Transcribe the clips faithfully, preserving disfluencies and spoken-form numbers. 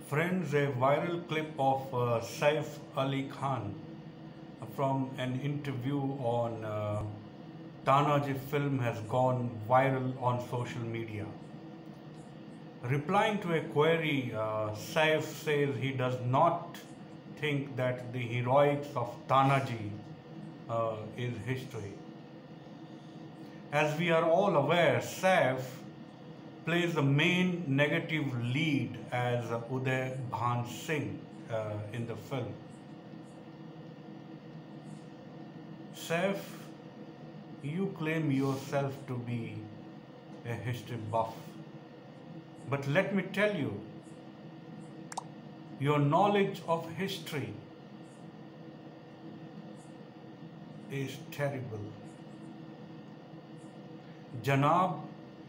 Friends, a viral clip of uh, Saif Ali Khan from an interview on uh, Tanhaji film has gone viral on social media. Replying to a query, uh, Saif says he does not think that the heroics of Tanhaji uh, is history. As we are all aware, Saif plays the main negative lead as Udaybhan Singh uh, in the film. Saif, you claim yourself to be a history buff, but let me tell you, your knowledge of history is terrible. Janab,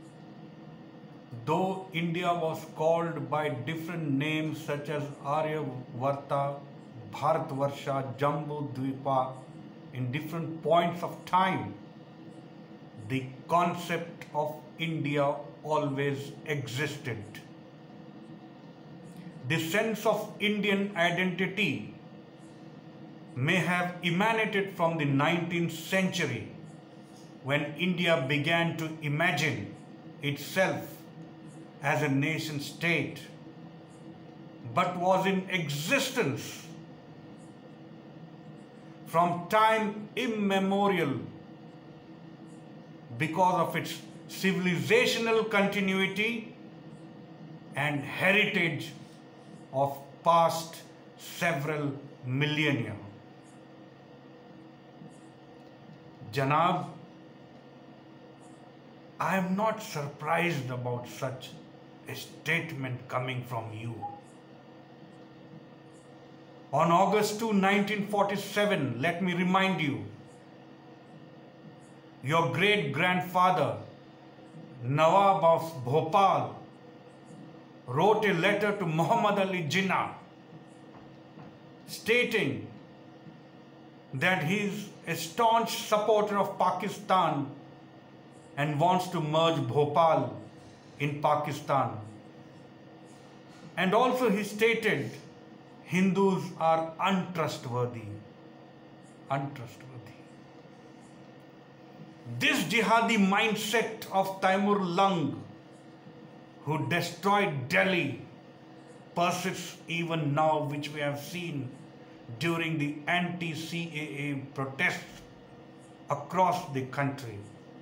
though India was called by different names such as Aryavarta, Bharatvarsha, Jambu Dwipa in different points of time, the concept of India always existed. The sense of Indian identity may have emanated from the nineteenth century when India began to imagine itself as a nation state, but was in existence from time immemorial because of its civilisational continuity and heritage of past several millennia. Janab, I am not surprised about such a statement coming from you. On August second, nineteen forty-seven, let me remind you, your great-grandfather, Nawab of Bhopal, wrote a letter to Mohammad Ali Jinnah stating that he is a staunch supporter of Pakistan and wants to merge Bhopal in Pakistan. And also he stated Hindus are untrustworthy. Untrustworthy. This jihadi mindset of Taimur Lung, who destroyed Delhi, persists even now, which we have seen during the anti-C A A protests across the country.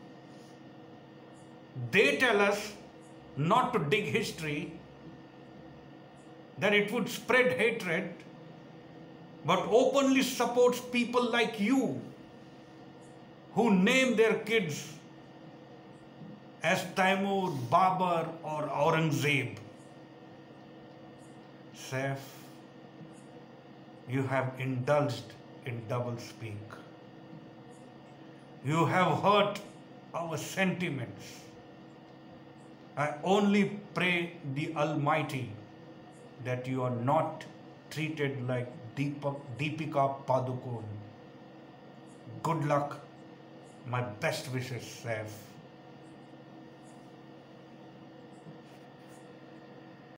They tell us not to dig history, that it would spread hatred, but openly supports people like you who name their kids as Taimur, Babur or Aurangzeb. Saif, you have indulged in doublespeak. You have hurt our sentiments. I only pray the Almighty that you are not treated like Deepak, Deepika Padukone. Good luck. My best wishes, Saif.